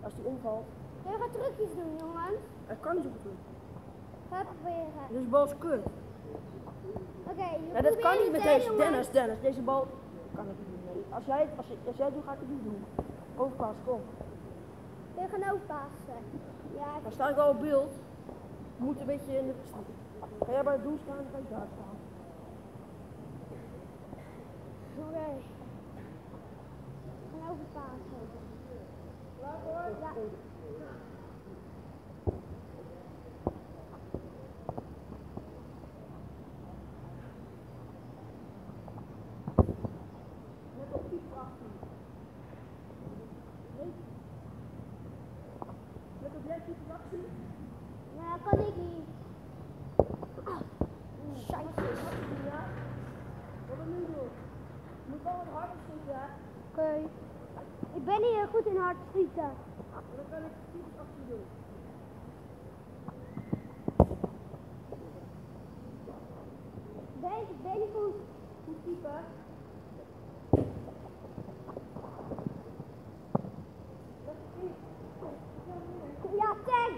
Als die omvalt. Je gaat trucjes doen, jongens. Dat kan niet zo goed doen. Ga proberen. Deze bal is kut. Oké, Ja, dat kan niet met deze. jongens. Dennis, deze bal kan ik niet doen. Nee. Als jij het doet, ga ik het niet doen. Overpaas, kom. Je gaat ook passen. Ja, Dan sta ik wel op beeld. Je moet een beetje in de... Ga jij bij het doel staan, dan ga ik daar staan. oké. Ik ga ook passen. Klaar voor? Ja. Net op keeper achter. Nee. Net op jij keeper achter. Nee, dat kan ik niet. Scheisse. Ja. Wat we nu doen? Je moet wel wat harder schieten, hè? Oké. Ik ben niet heel goed in hard schieten. En dan kan ik keeper achter doen. Ben niet goed. Goed keeper. Ja, tank.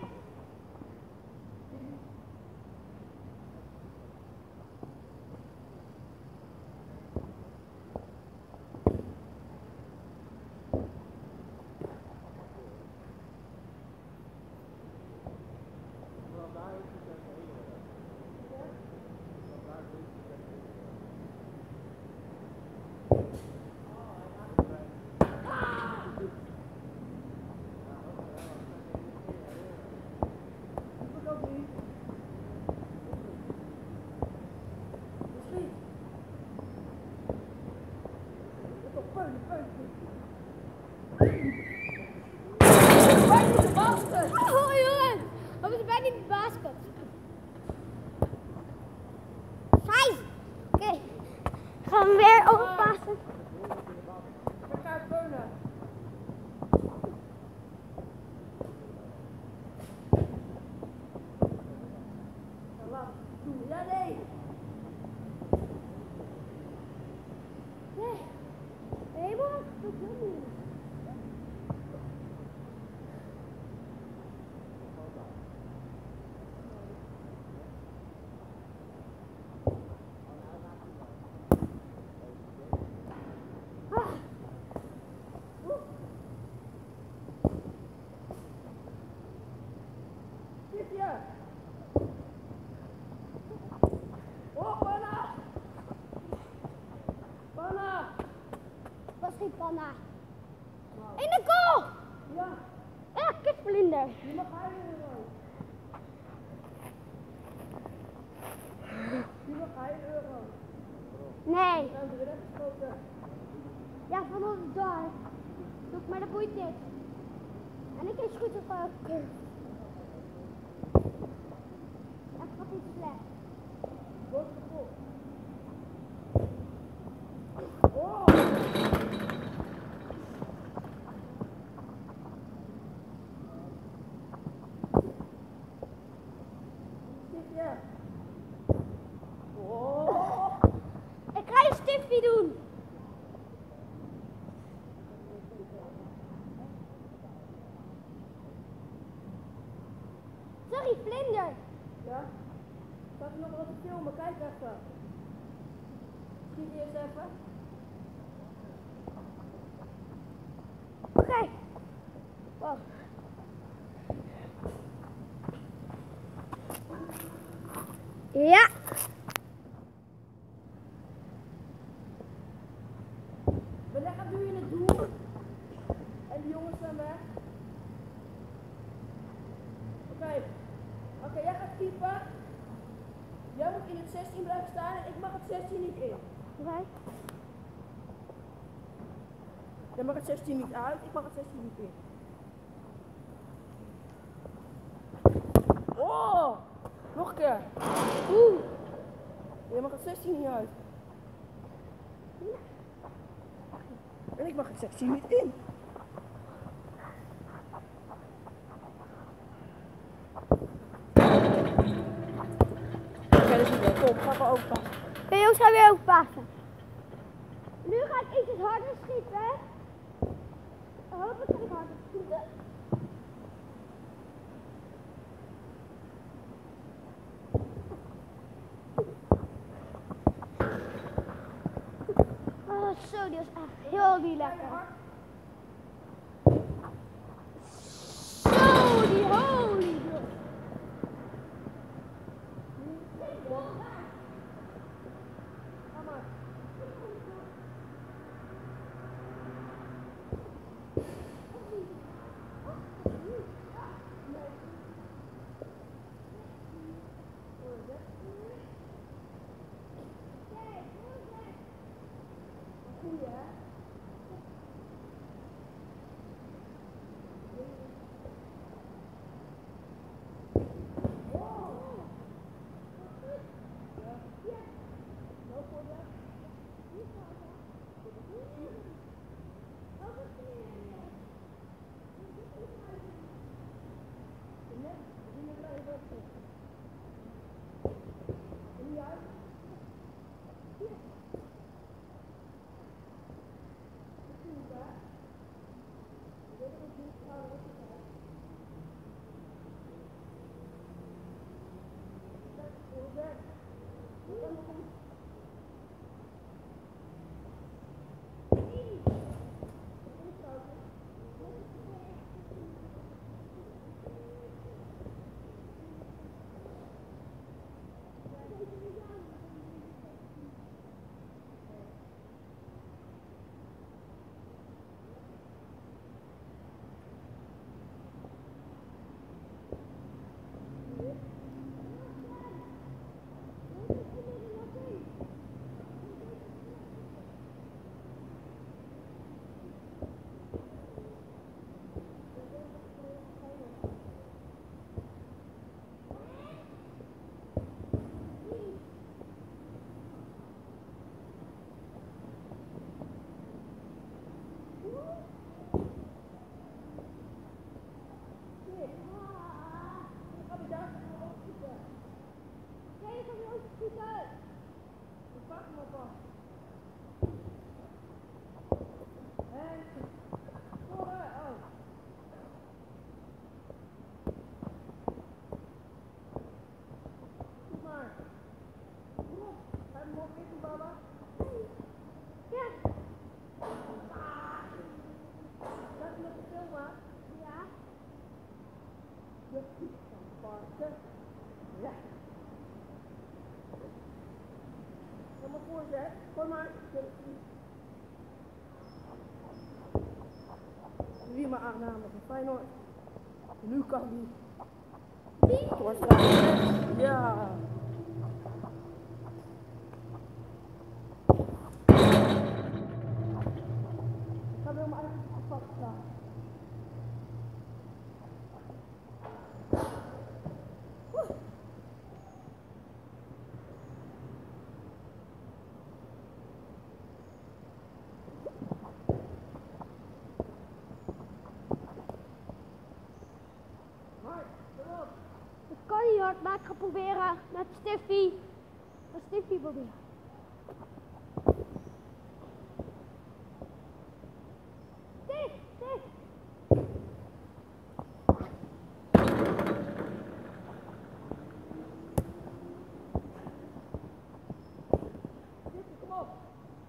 Oh jongen, we moeten bijna in de basket. Vijf. Oké, gaan we weer overpassen. We gaan beunen. Laat doen. Ja, nee. Nee, helemaal goed doen. Ja. Oh, panna! Panna! Dat is geen panna. In de goal! Ja, Ja, kipvlinder. je mag €1. Je mag €1. Nee. Dan hebben we net geschoten. Ja, van ons daar. Zoek maar de boeit dit. En ik is goed op dat gaat iets slecht. Wordt kapot. Oh! Ja. Oh! Ik ga je stiftje doen. Sorry, vlinder. Ja? Staat er nog wat te filmen? Kijk even. Schiet eerst even. Oké. Wacht. Ja. We leggen nu in het doel. En die jongens zijn weg. Oké, jij gaat keeper. Jij moet in het 16 blijven staan en ik mag het 16 niet in. Oké. Jij mag het 16 niet uit, ik mag het 16 niet in. Oh! Nog een keer. Oeh. Jij mag het 16 niet uit. En ik mag het 16 niet in. Oké, dat is niet wel. Kom, gaan we overpassen. Oké, jongens, gaan we weer overpassen. Nu ga ik iets harder schieten. Hopelijk kan ik harder schieten. zo, die was echt heel die lekker. Zo, die holy bro. Ga maar. Voorzet, kom maar. Wie maar aanname van Feyenoord. Nu kan die. Ja. Ik ga weer maar eigenlijk gepakt staan. Dat kan niet hard, maar ik ga proberen met Stiffy. Met Stiffy proberen. Stiff, Stiff. Kom op.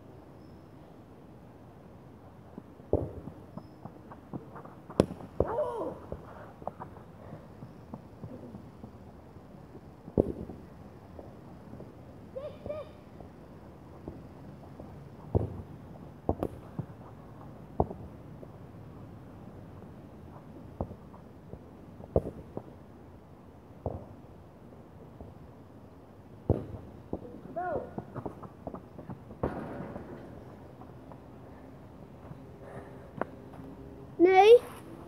Oh! Nee.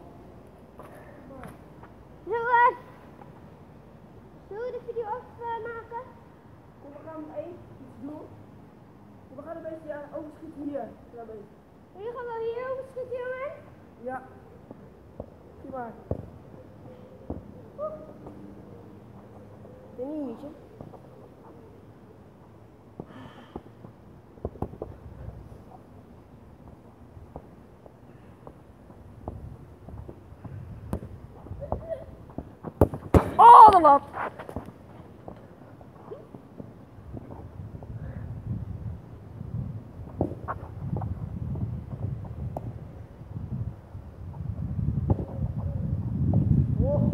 Zullen we de video afmaken? We gaan één iets doen. We gaan een beetje overschieten hier. Jullie gaan wel hier overschieten, jongen? Ja. Zie maar. Een minuutje. Oh, de lat!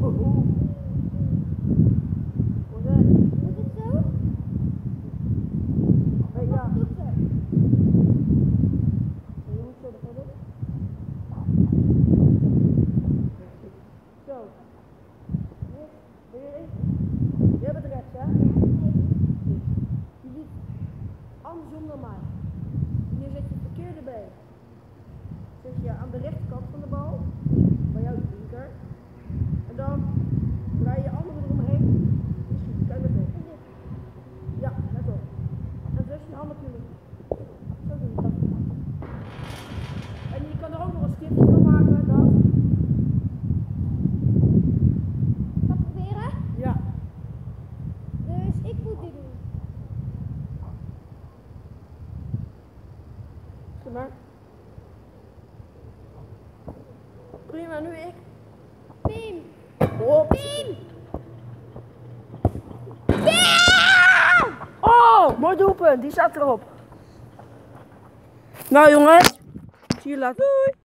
Hoe is het? Moet het zo? Hey, ja. Doe zo. Je moet zo beginnen. Zo. Ben je rechts? Jij bent rechts, hè? Je doet andersom dan mij. Hier zet je het verkeerde been. Zet je aan de rechterkant van de bal, bij jou de linker. En dan draai je je andere eromheen. Misschien, kijk let op. Ja, let op. En dus je handen natuurlijk. Zo doe je dat. En je kan er ook nog een stipje van maken, dat. Ga proberen? Ja. Dus ik moet dit doen. Zeg maar. Prima, nu ik. Pim! Op. Pim! Oh, mooi doelpunt. Die staat erop. Nou jongens, zie je later. Doei.